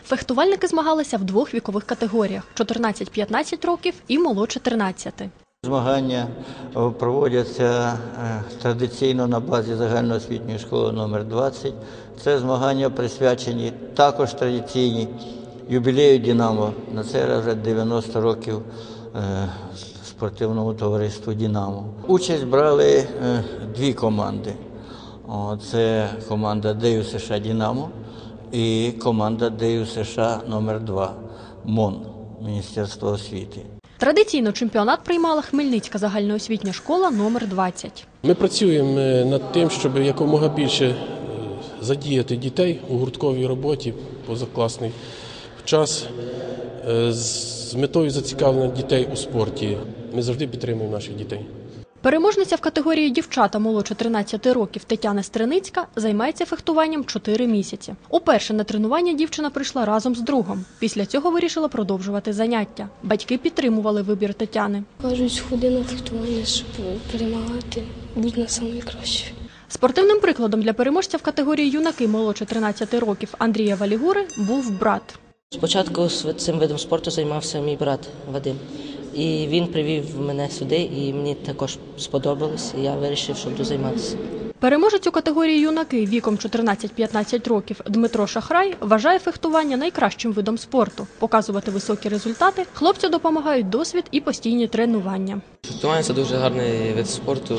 Фехтувальники змагалися в двох вікових категоріях – 14-15 років і молодше 13. Змагання проводяться традиційно на базі загальноосвітньої школи номер 20. Це змагання присвячені також традиційній юбілею «Динамо». На цей раз вже 90 років спортивному товариству «Динамо». Участь брали дві команди. Це команда ДЮ США «Динамо» і команда ДЮ США номер 2 МОН Міністерства освіти. Традиційно чемпіонат приймала Хмельницька загальноосвітня школа номер 20. Ми працюємо над тим, щоб якомога більше задіяти дітей у гуртковій роботі позакласний час з метою зацікавлення дітей у спорті. Ми завжди підтримуємо наших дітей. Переможниця в категорії дівчата молодше 13 років Тетяна Стриницька займається фехтуванням 4 місяці. Уперше на тренування дівчина прийшла разом з другом. Після цього вирішила продовжувати заняття. Батьки підтримували вибір Тетяни. Кажуть, ходи на фехтування, щоб перемагати, будь найкращою. Спортивним прикладом для переможця в категорії юнаки молодше 13 років Андрія Валігури був брат. Спочатку цим видом спорту займався мій брат Вадим. І він привів мене сюди, і мені також сподобалось, і я вирішив, що буду займатися. Переможець у категорії юнаки віком 14-15 років Дмитро Шахрай вважає фехтування найкращим видом спорту. Показувати високі результати хлопцю допомагають досвід і постійні тренування. Фехтування – це дуже гарний вид спорту.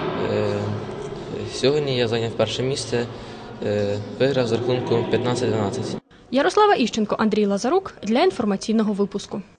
Сьогодні я зайняв перше місце, виграв з рахунком 15-12. Ярослава Іщенко, Андрій Лазарук для інформаційного випуску.